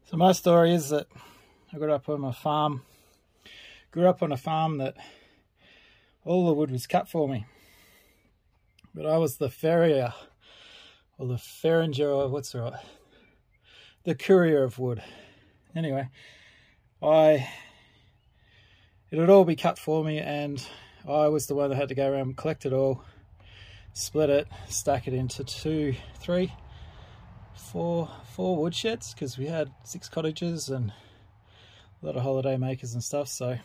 So my story is that I grew up on a farm that all the wood was cut for me. But I was the farrier, or the farringer, or what's the right? The courier of wood. Anyway, it would all be cut for me, and I was the one that had to go around and collect it all, split it, stack it into 2, 3, 4 woodsheds, because we had 6 cottages and a lot of holiday makers and stuff. So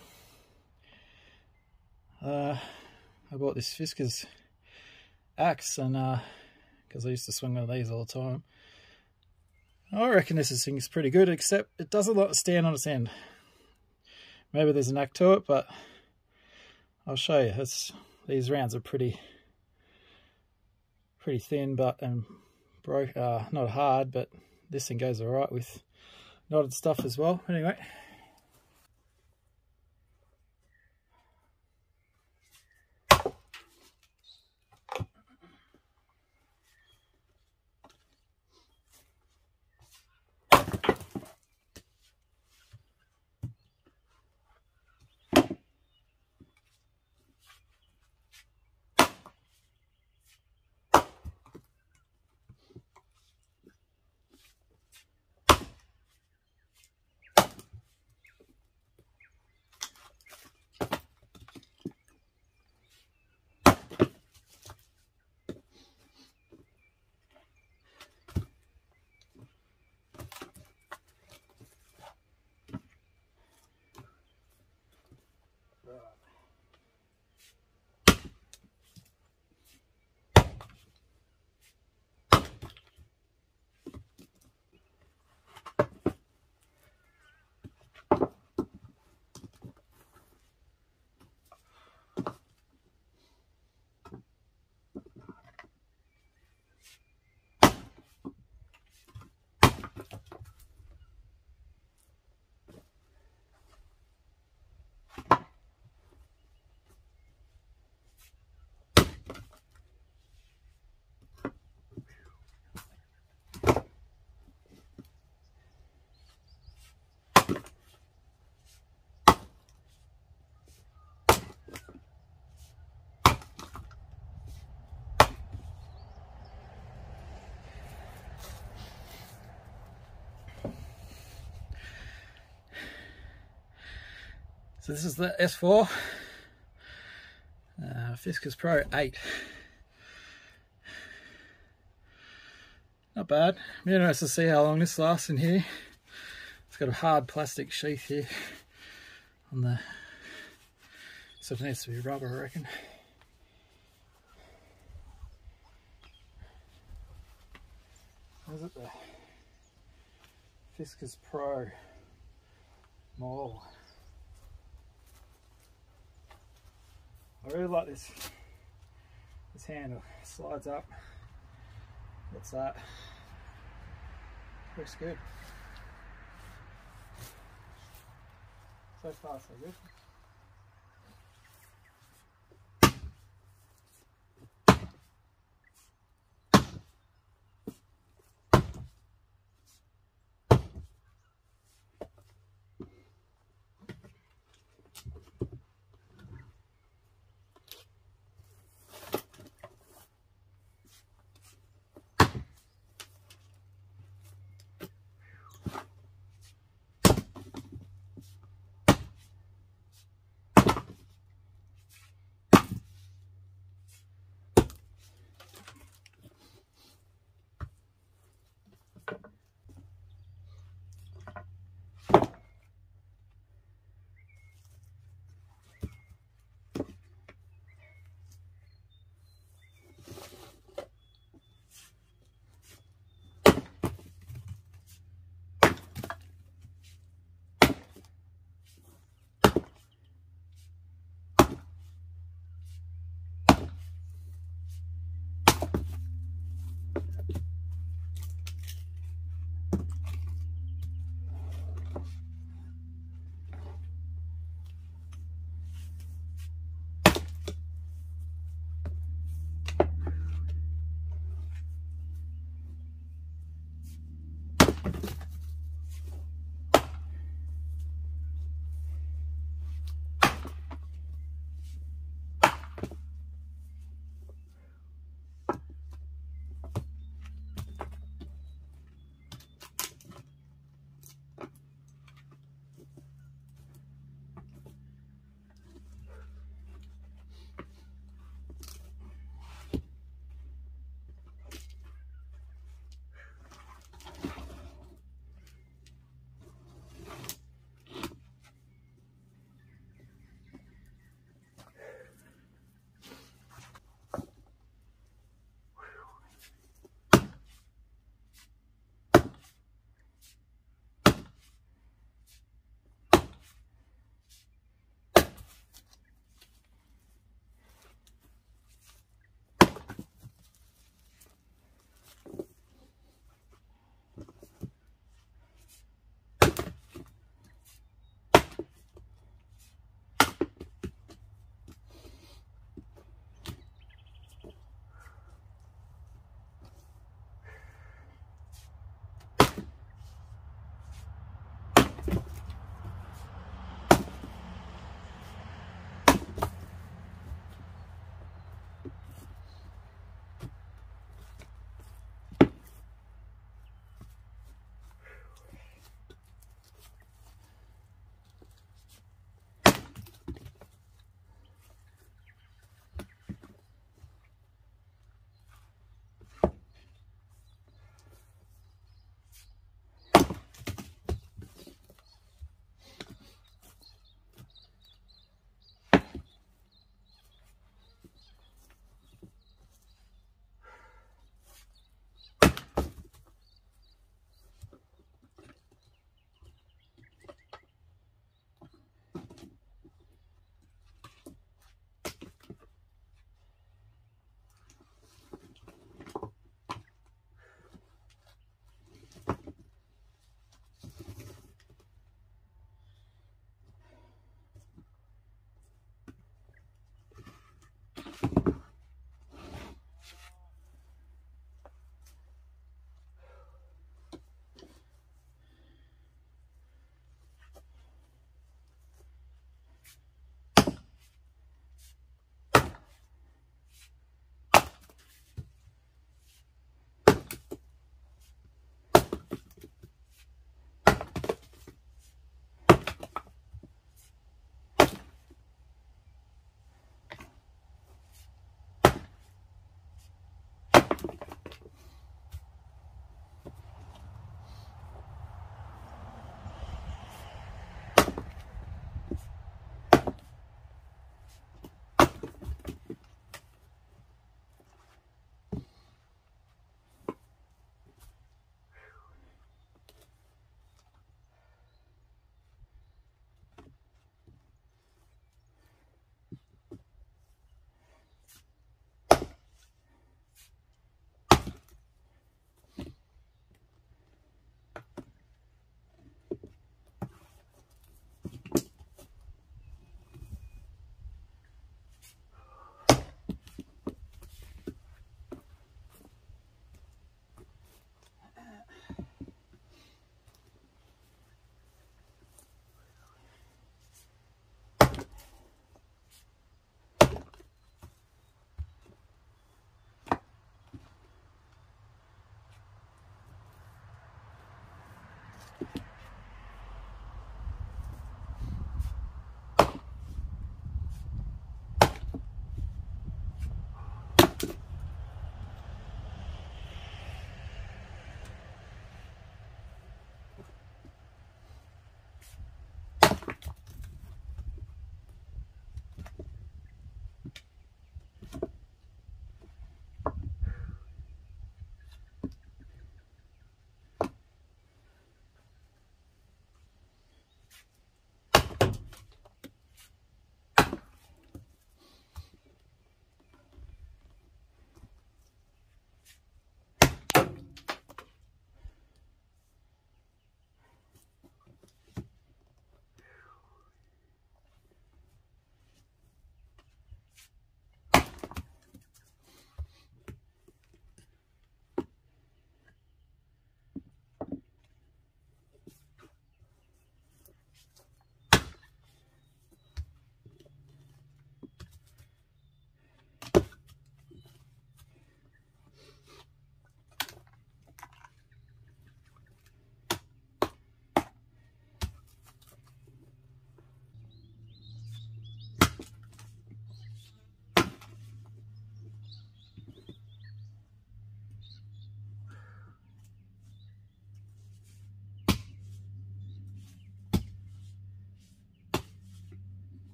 I bought this Fiskars axe, and because I used to swing one of these all the time. I reckon this thing's pretty good, except it doesn't like to stand on its end. Maybe there's a knack to it, but I'll show you. These rounds are pretty thin, but not hard, but this thing goes alright with knotted stuff as well. Anyway. So this is the S4 Fiskars Pro 8. Not bad. I'm interested to see how long this lasts in here. It's got a hard plastic sheath here on the, so it needs to be rubber, I reckon. Is it the Fiskars Pro Mall? I really like this handle. It slides up. What's that? Looks good. So far, so good.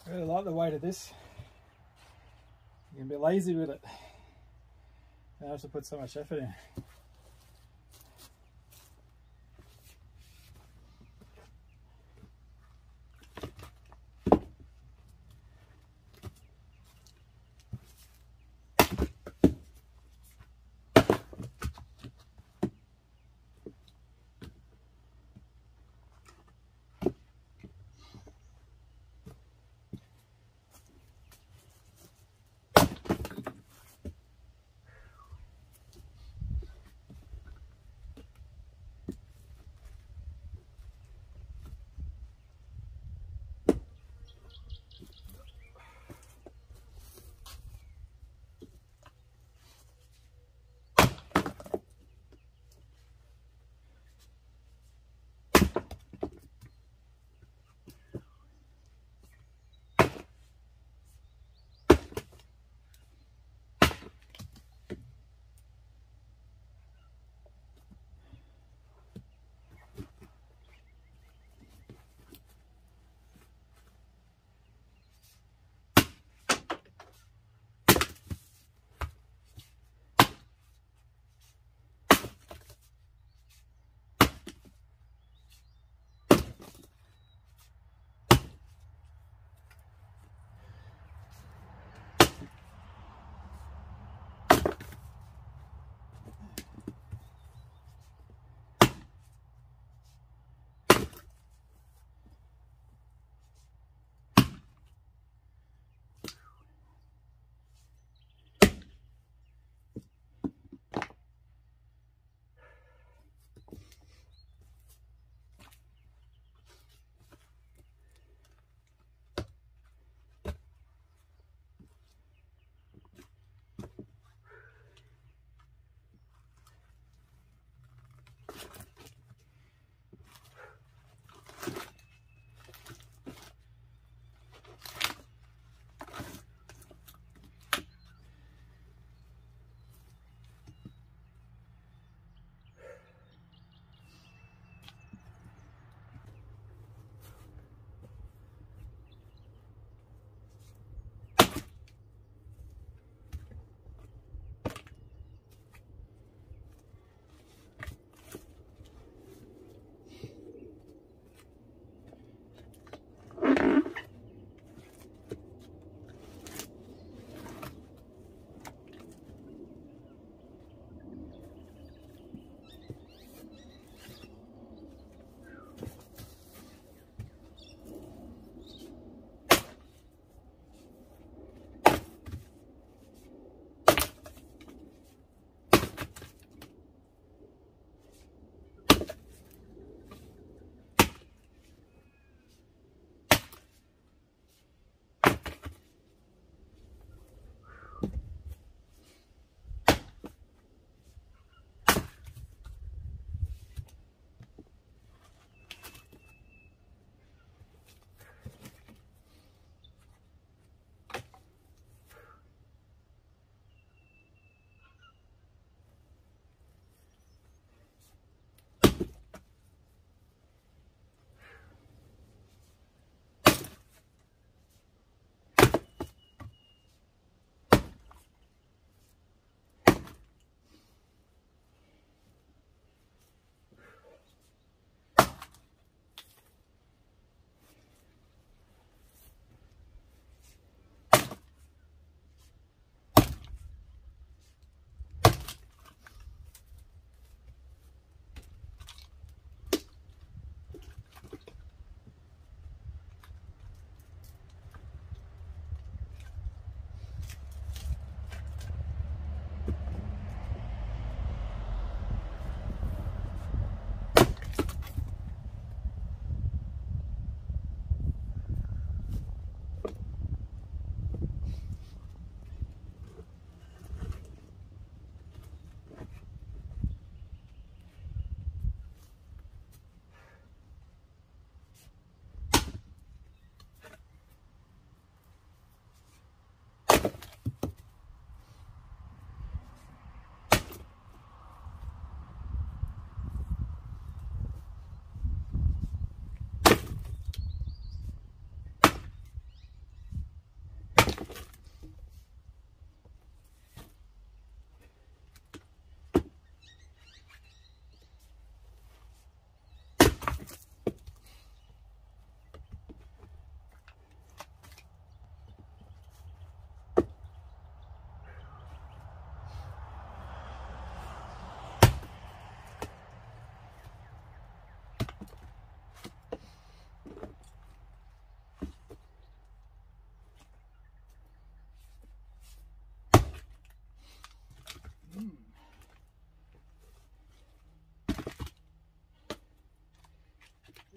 I really like the weight of this. You can be lazy with it. You don't have to put so much effort in.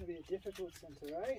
to be a difficult centre, eh?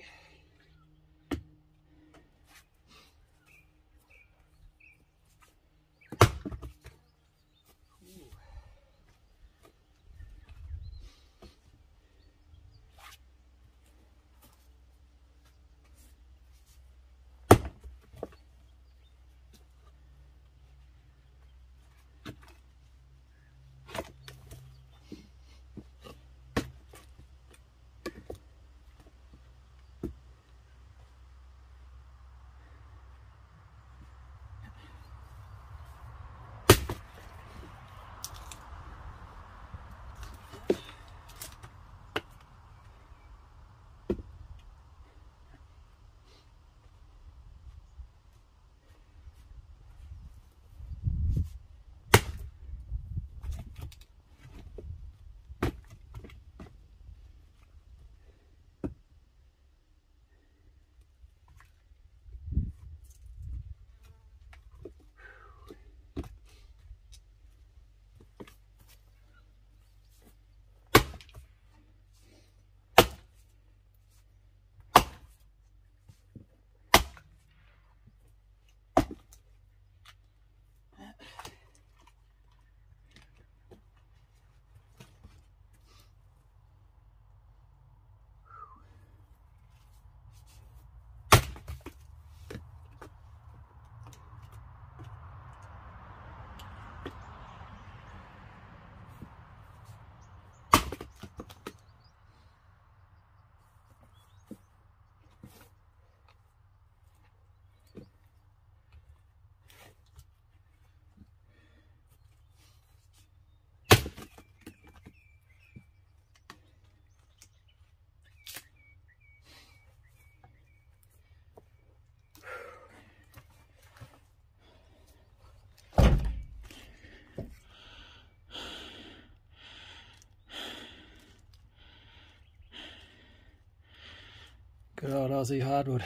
Good old Aussie hardwood.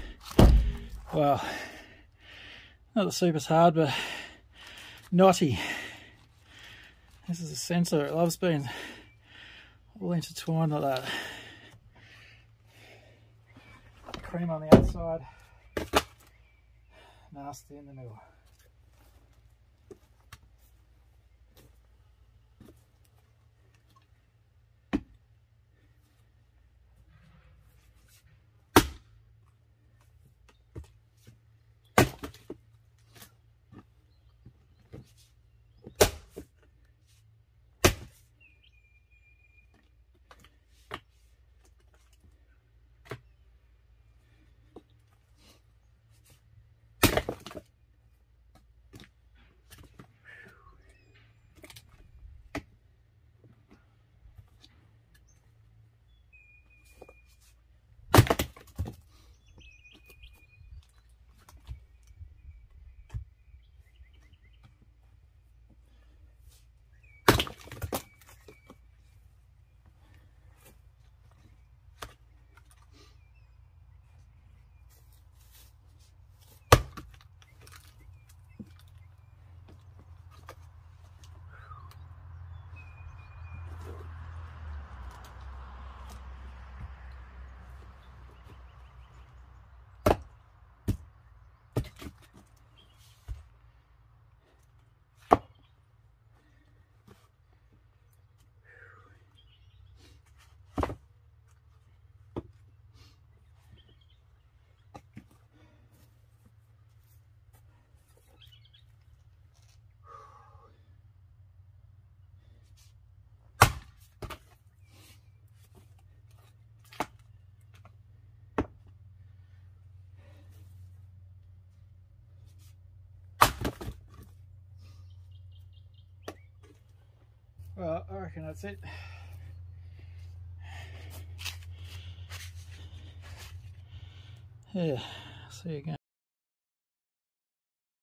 Wow. Not the super's hard, but knotty. This is a sensor. It loves being all intertwined like that. Cream on the outside, nasty in the middle. Well, I reckon that's it. Yeah, see you again.